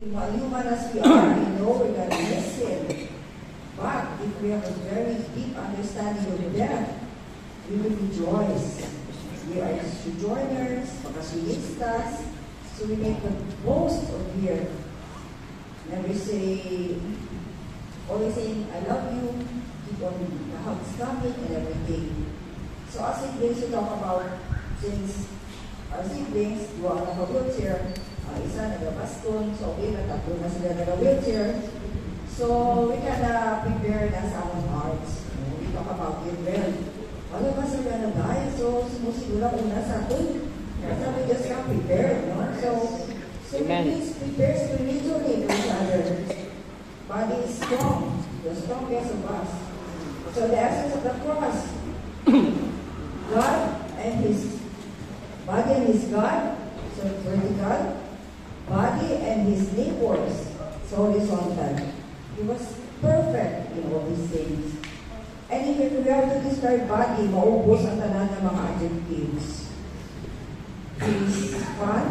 Human as we are, we know we're going to miss Him. But if we have a very deep understanding of death, we will rejoice. We are sojourners, vacacionistas, so we make the most of here. And we say, always saying, I love you, keep on the hugs coming and everything. So our siblings, we talk about, since our siblings, duwa ang naka-wheelchair, isa nag-baston, so okay, tatlo na sila nag-wheelchair. So we can prepare na sa among hearts. We talk about it well. Wala ba sila na dahil? So sumusigura una sa atin. Kasi we just can't prepare, no? So please prepare spiritually for each other. Body is strong. The strongest of us. So the essence of the cross, God and His body and His God, so vertical, body and His neighbors, so horizontal. He was perfect in all these things. And if we have to describe body, maubos ang tanan ng mga adjectives. He's fun,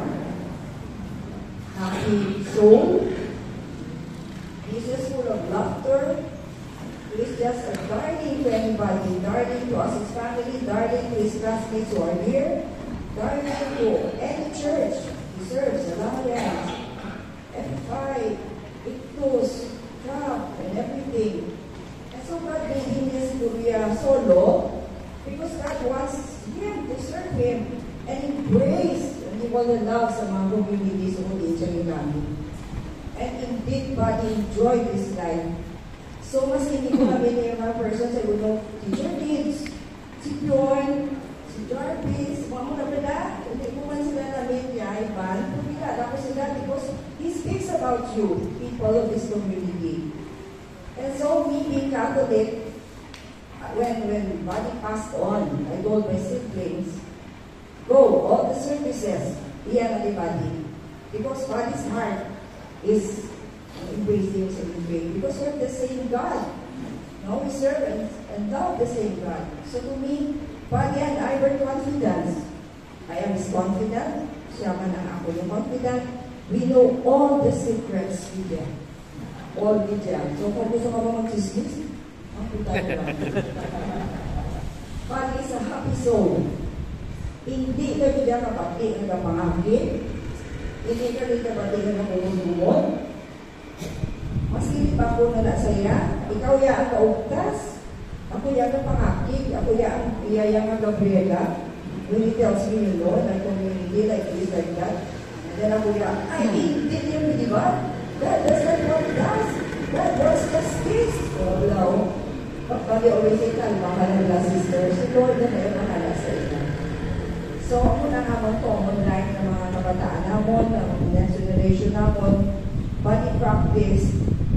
happy soul, He's just full of laughter, He's just a darling to anybody, darling to us, His family, darling to His classmates who are here, darling to any church He serves, Alliance, FI, Ictus, Club, and everything. And so God made him this Korea solo because God wants him to serve Him and embrace and He will allow sa mga communities who need siya namin. And indeed, God enjoyed this life. So, mas hindi ko kami yung mga persons ay know, teacher kids, si Bjorn, si Jarvis, mga muna pala, hindi ko man sila namin niya, Ivan, pumila, tapos sila, because He speaks about you, people of this community. And so, me being Catholic, when Buddy passed on, I told my siblings, go, all the services, iyan na Buddy. Because Buddy's heart is embracing Him and praying. Because we're the same God. No, we serve and love the same God. So to me, Buddy and I were confident. I am His confident. Siya man ang ako yung confident. We know all the secrets we get. All we get. So kung gusto ka ba mag-chismis, Buddy is a happy soul. Hindi ka bigyan kapati ng kapangakit. Hindi ka rin kapati ng kapulungan. Maski pa ako na nasaya, ikaw ya ang kaugtas, ako ya ang pangakit, ako ya ang iyayang ang Gabriela. When He tells me, you know, like community, like this, like that, and then ako ya, I did Him, di ba? That's not what He does. God does just this. Oh, no. Pag always say, mahal na sister, si Lord na may mahal sa ina. So, ako na naman to, online ng mga kabataan namon, ng next generation namon, body practice,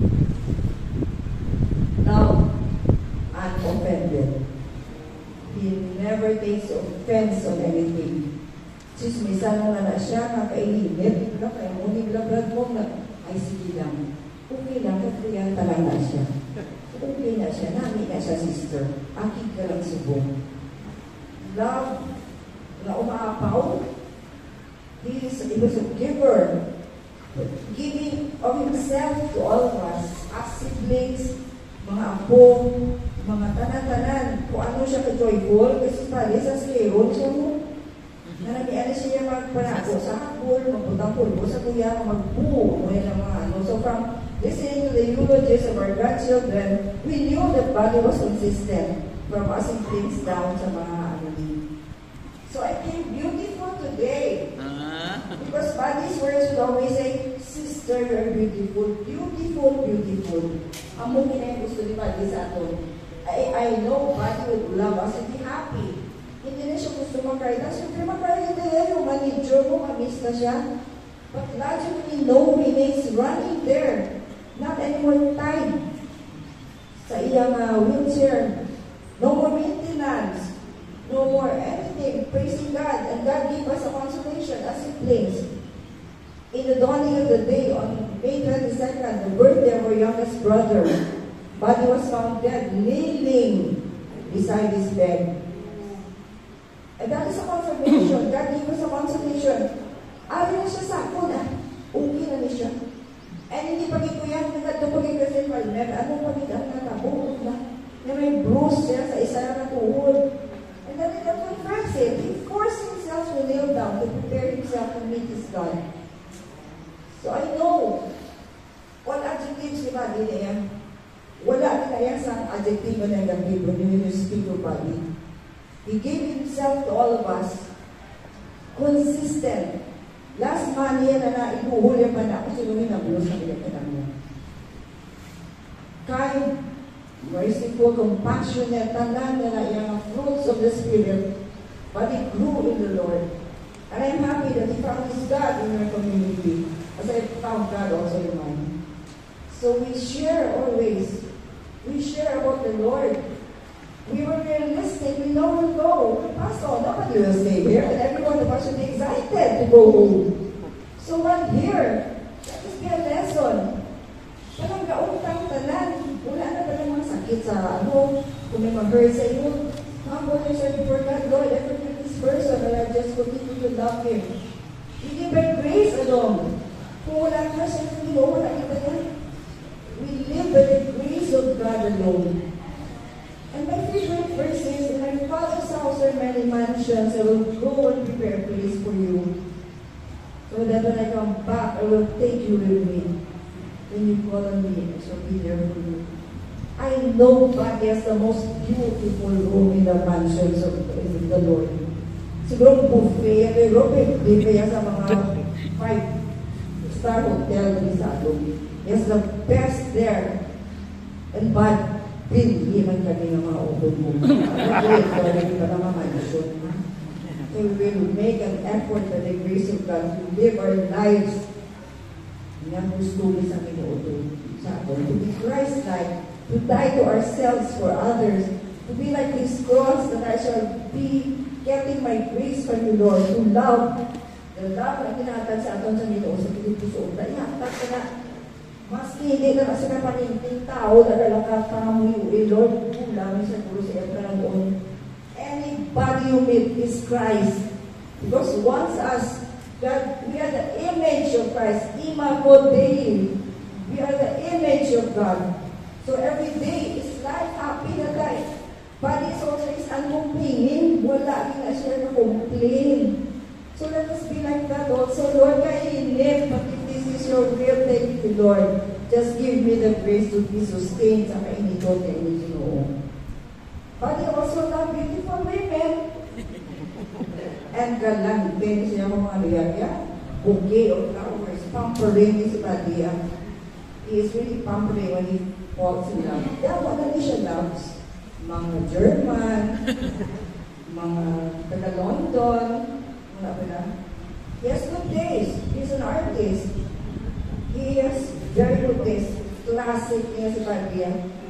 love, unoffended. He never takes offense on anything. Chismisan mo na siya, kakainit, kaya muning labrad mo na, ay sige lang. Okay lang, kaya talaga siya. Okay na siya, namin na siya, sister. Akit ka lang subong. Love, na umaapaw, He was a giver, giving of Himself to all of us, as siblings, mga apo, mga tanan-tanan, kung ano siya ka-joyful, kasi pali sa scleron siya mo, na nag-iana siya magpanako sa hapon, magputang pulbo sa kuya, magbuo, muna ng mga ano. So from listening to the eulogies of our grandchildren, we knew that Buddy was consistent from us siblings down sa mga ano. So I think beautiful today. Because Buddy's words would always say, sister, you're beautiful, beautiful, beautiful. Among na yung gusto ni Buddy sa ato. I know Buddy would love us and be happy. Hindi na siya gusto mag-cry. Siyempre mag-cry din yung manager mo, mamiss na siya. But logically, no, Renee's running there. Not anymore time. Sa iyang wheelchair. No more maintenance. No more anything. Praising God. And God gave us a consolation as siblings. In the dawning of the day, on May 22nd, the birthday of our youngest brother, Buddy was found dead, kneeling beside his bed. And that is a confirmation. God gave us a consolation. Ayaw na siya sa ako na, okay na niya siya. May anong pagkakang natabuot na may bruise siya sa isa na tuhod. And then it confronts him. He forced himself to kneel down to prepare himself to meet his God. So I know what adjectives si Badi na yan. Wala na yan sa adjective na negative when you speak of Badi. He gave himself to all of us. Consistent. Last month yan na inuhuli pa na ako sinuhin na bulos na pinagkailan mo. Kind, merciful, compassionate, tanan na yung fruits of the Spirit, but it grew in the Lord. And I'm happy that he found his God in your community, as I found God also in mine. So we share always. We share about the Lord. We were realistic. We know we'll go. Pastor, nobody will stay here. And everyone of us should be excited to go home. So while here, let us be a lesson. Parang gautang tanan. Wala na talang mga sakit sa kung may mag-hurt sa iyo. Humble yourself before God. Lord, I forgive this person, and I just continue to love him. We give by grace alone. Kung wala ka siya, hindi mo, wala kita yan. We live by the grace of God alone. And my favorite verse is, in my Father's house are many mansions. I will go and prepare a place for you. So that when I come back, I will take you with me. When you call on me, I shall be there for you. I know God has the most beautiful room in the mansions of the Lord. Siguro buffet, pero buffet sa mga 5-star hotel ni Sado. Yes, the best there. And but, hindi man kami ng mga open mo. Hindi pa naman mansion. So we will make an effort by the grace of God to live our lives na gusto sa Pinoon sa atin. To be Christ-like, to die to ourselves for others, to be like this cross that I shall be getting my grace from you, Lord, to love. The love na tinatag sa atin sa Pinoon sa Pilipinas. Ihatak ka na. Maski hindi na kasi kapaninting tao na lalakad pa mo yung Lord, kulang sa Guru sa Ebrahon. Anybody you meet is Christ. Because once us, God, we are the image of Christ. Imago Dei. We are the image of God. So every day is life, happy na life. But it's also is uncomplaining. Wala na siya na complain. So let us be like that also. Lord, kainit. But if this is your will, thank you, Lord. Just give me the grace to be sustained sa kainiton na initinoo. But he also love beautiful women. And galante siya mga liya. Bouquet of flowers. Pampering ni si Badia. He is really pampering when he falls in love. Yeah, what na siya loves? Mga German, mga taga-London, mga pala. He has good taste. He's an artist. He has very good taste. Classic niya si Badia.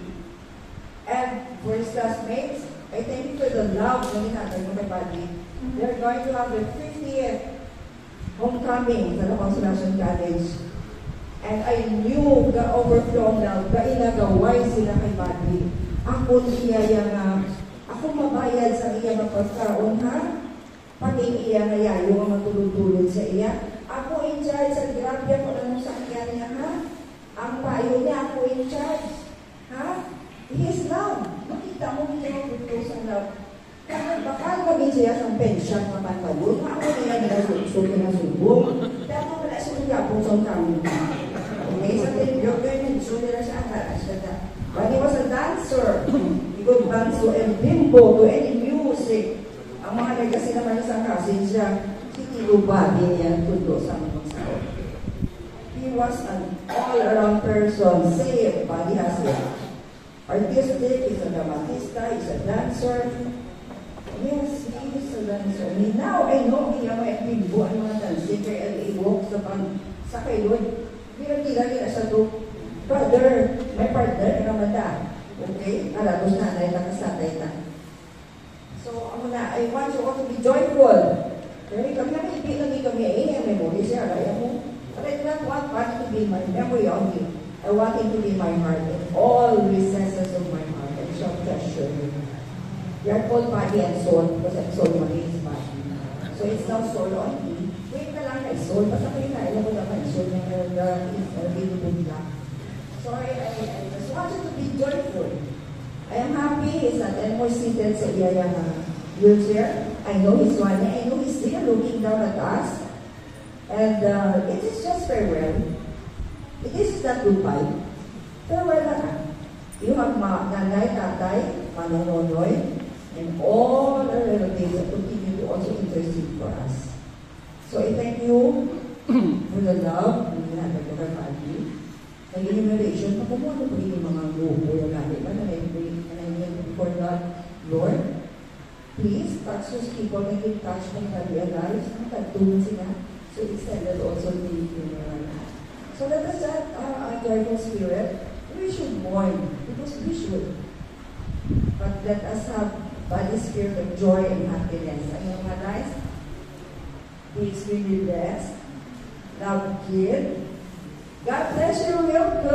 And for his classmates, I thank you for the love na ninatay mo kay Badia. They're going to have their 50th homecoming sa La Consolacion College. And I knew the overflow of love, kainagaway sila kay Buddy. Ako niya nga, ako mabayad sa iya ng pagkaon, ha? Pati iya na yayo ang matulog-tulog sa iya. Ako in charge sa grabya kung anong sakyan niya, ha? Ang payo niya, ako in charge. Ha? His love. Makita mo niya ang buto sa love. Kaya bakal kami siya sa pensyon na pantalon. Ako niya nila na subong. Dapat wala siya nagapong sa kami. Okay, so then you're going to show nila siya ang when he was a dancer, he could dance to El Bimbo, to any music. Ang mga nagkasi naman sa kasin siya, kikilubahin niya tundo sa mga sao. He was an all-around person, saved, but he has it. Artistic, he's a dramatista, he's a dancer. Yes, he is a dancer. Now, I know he may bimbo ang mga dancing kay L.A. Walks sa kailod. Pero nila siya to, brother, may partner, Ramadan. Okay? Alagos na, nakasatay na. So, ako na, I want you all to be joyful. Okay? Kami naman, hindi lang kami ang memory siya, kaya mo. But I don't want God to be my memory only. I want Him to be my heart in all recesses of my heart and shall treasure Him. We are called body and soul because I'm soul money is body. So it's not soul only. Wait na lang kay soul. Basta kayo na, alam mo naman, soul na binubog lang. So I just want you to be joyful. I am happy he's not anymore seated sa iyayang wheelchair. I know he's running. I know he's still looking down at us. And it is just farewell. It is not goodbye. Farewell na ka. You have nanay, tatay, manononoy, and all our relatives that continue to also intercede for us. So I thank you for the love we have at our family. Ang enumeration, kumuha po yung mga grupo yung natin ba na I before God, Lord, please touch those people na can touch ng realize na katulong sila. So extended also the funeral. So let us have a joyful spirit. We should mourn because we should. But let us have body spirit of joy and happiness. Ang mga guys, be extremely blessed. Love, kid. God bless you real good.